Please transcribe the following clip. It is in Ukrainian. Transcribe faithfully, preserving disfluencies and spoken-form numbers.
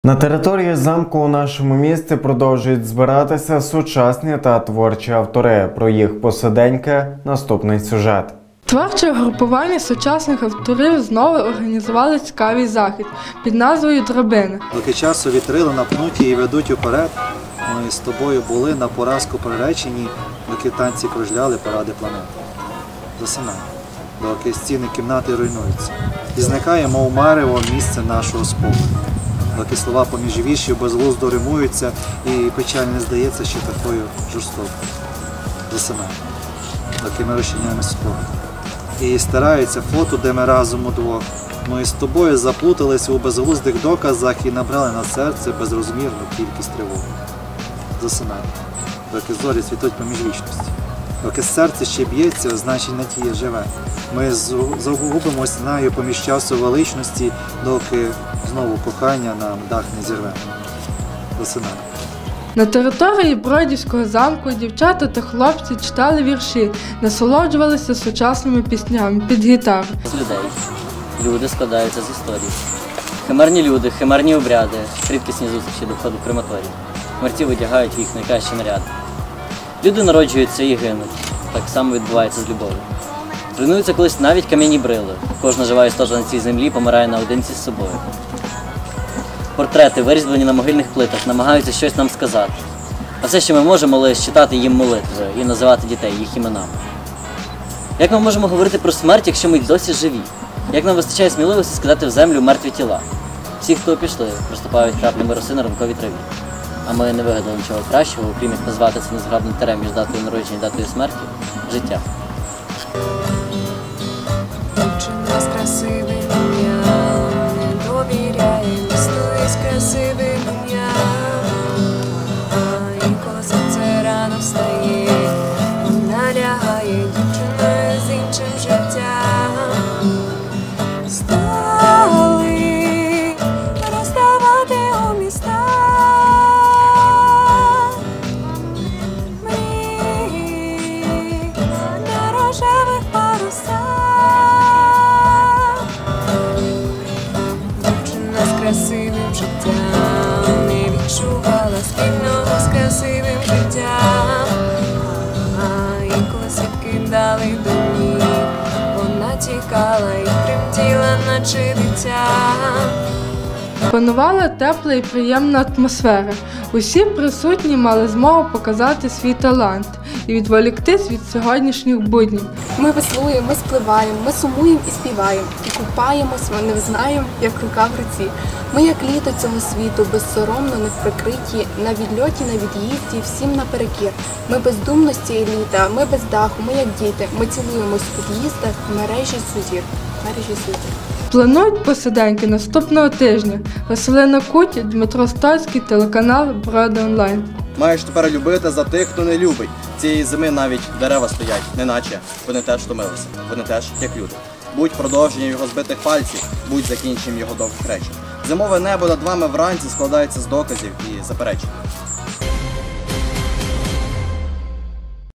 На території замку у нашому місті продовжують збиратися сучасні та творчі автори. Про їх посиденьки наступний сюжет. Творче групування сучасних авторів знову організували цікавий захід під назвою «Драбина». Доки часу вітрила напнуті і ведуть уперед, ми з тобою були на поразку приречені, доки танці кружляли поради планети. Засинай, доки стіни кімнати руйнуються. І зникає, мов марево, місце нашого спокою. Доки слова поміж віршів безглуздо римуються і печаль не здається ще такою жорстокою. Засинай, доки ми розчиняємося спогад. І стараються фото, де ми разом удвох. Ми з тобою заплуталися у безглуздих доказах і набрали на серце безрозмірну кількість тривог. Засинай, доки зорі світуть поміж вічності. Доки серце ще б'ється, значить надія живе. Ми загубимось нею поміж часу величності, доки знову кохання нам дах не зірве. Засинай. На території Бродівського замку дівчата та хлопці читали вірші, насолоджувалися сучасними піснями під гітару. З людей. Люди складаються з історії. Химерні люди, химерні обряди, рідкісні зустрічі до входу в крематорій. Мерці видягають їх найкращі наряди. Люди народжуються і гинуть. Так само відбувається з любов'ю. Руйнуються колись навіть кам'яні брили. Кожна жива істота на цій землі помирає наодинці з собою. Портрети, вирізблені на могильних плитах, намагаються щось нам сказати. А все, що ми можемо, лише читати їм молитви і називати дітей їх іменами. Як ми можемо говорити про смерть, якщо ми досі живі? Як нам вистачає сміливості скидати в землю мертві тіла? Всі, хто пішли, приступають краплями роси на ранковій траві. А ми не вигадали нічого кращого, окрім як назвати це незграбним терем між датою народження і датою смерті – життя. Дівчина з красивим ім'ям, не довіряє місту із красивим ім'ям. Інколи сонце рано встає, вона лягає дівчиною з іншим життям. Стали розставати у містах. Красивим життям, не відчувала спільного з красивим життям. А інколи свідки дали до ні, вона тікала і тремтіла, наче дитя. Панувала тепла і приємна атмосфера. Усі присутні мали змогу показати свій талант і відволіктись від сьогоднішніх буднів. Ми веслуємо, ми спливаємо, ми сумуємо і співаємо, і купаємось, ми не знаємо, як рука в руці. Ми, як літо цього світу, безсоромно, не в прикритті, на відльоті, на від'їзді, всім наперекір. Ми бездумності літа, ми без даху, ми як діти, ми цілуємось в під'їздах, в мережі сузір, мережі сузір. Планують посиденьки наступного тижня. Василина Куті, Дмитро Стольський, телеканал Броди онлайн. Маєш тепер любити за тих, хто не любить. Цієї зими навіть дерева стоять, неначе вони теж втомилися, вони теж як люди. Будь продовженням його збитих пальців, будь закінченням його довгих речень. Зимове небо над вами вранці складається з доказів і заперечень.